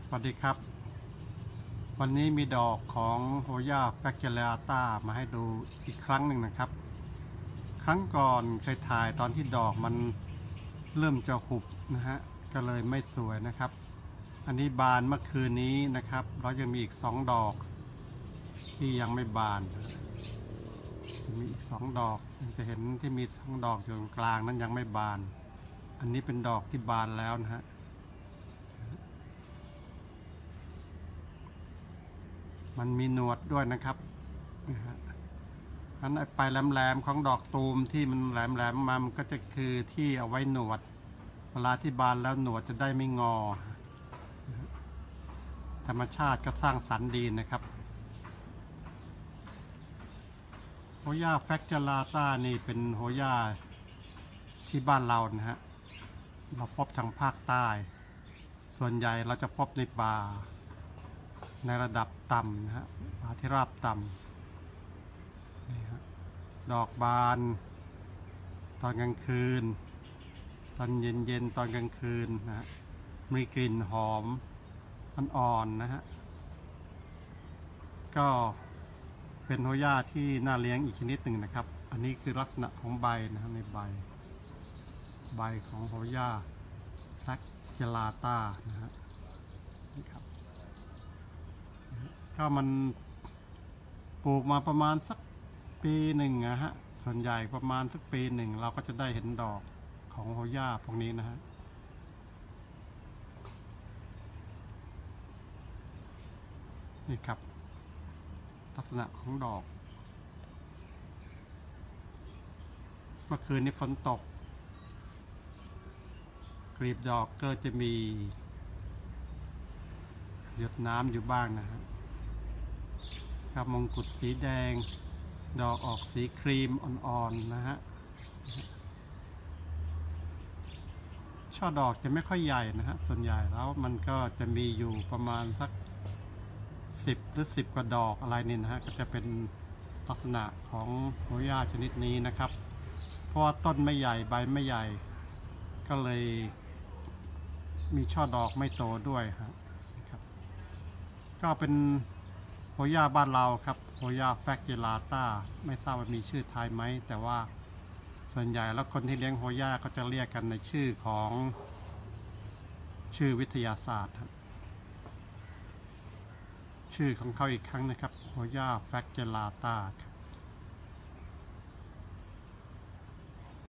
สวัสดีครับวันนี้มีดอกของโฮย่าแฟคเจเลต้ามาให้ดูอีกครั้งหนึ่งนะครับครั้งก่อนเคยถ่ายตอนที่ดอกมันเริ่มจะหุบนะฮะก็เลยไม่สวยนะครับอันนี้บานเมื่อคืนนี้นะครับเรายังมีอีก2 ดอกที่ยังไม่บานมีอีก2 ดอกจะเห็นที่มี2 ดอกอยู่ตรงกลางนั้นยังไม่บานอันนี้เป็นดอกที่บานแล้วนะฮะมันมีหนวดด้วยนะครับอันไปแหลมๆของดอกตูมที่มันแหลมๆมันก็จะคือที่เอาไว้หนวดเวลาที่บานแล้วหนวดจะได้ไม่งอธรรมชาติก็สร้างสรรค์ดีนะครับโฮย่าแฟคเจเลต้านี่เป็นโฮย่าที่บ้านเรานะฮะเราพบทางภาคใต้ส่วนใหญ่เราจะพบในป่าในระดับต่ำนะฮะป่าที่ราบต่ำนี่ฮะดอกบานตอนกลางคืนตอนเย็นๆตอนกลางคืนนะฮะมีกลิ่นหอมอ่อนๆนะฮะก็เป็นโฮย่าที่น่าเลี้ยงอีกชนิดหนึ่งนะครับอันนี้คือลักษณะของใบนะครับในใบของโฮย่าแฟคเจเลต้านะฮะนี่ครับก็มันปลูกมาประมาณสักปีหนึ่งนะฮะส่วนใหญ่ประมาณสักปีหนึ่งเราก็จะได้เห็นดอกของโฮย่าพวกนี้นะฮะนี่ครับลักษณะของดอกเมื่อคืนนี้ฝนตกกลีบดอกก็จะมีหยดน้ำอยู่บ้างนะฮะครับมงกุฎสีแดงดอกออกสีครีมอ่อนๆนะฮะช่อดอกจะไม่ค่อยใหญ่นะฮะส่วนใหญ่แล้วมันก็จะมีอยู่ประมาณสัก10 หรือ 10 กว่าดอกอะไรนี่นะฮะก็จะเป็นลักษณะของโฮย่าชนิดนี้นะครับเพราะว่าต้นไม่ใหญ่ใบไม่ใหญ่ก็เลยมีช่อดอกไม่โตด้วยครับก็เป็นโฮย่าบ้านเราครับโฮย่าแฟคเจเลต้าไม่ทราบว่ามีชื่อไทยไหมแต่ว่าส่วนใหญ่แล้วคนที่เลี้ยงโฮย่าก็จะเรียกกันในชื่อของชื่อวิทยาศาสตร์ครับชื่อของเขาอีกครั้งนะครับโฮย่าแฟคเจเลต้า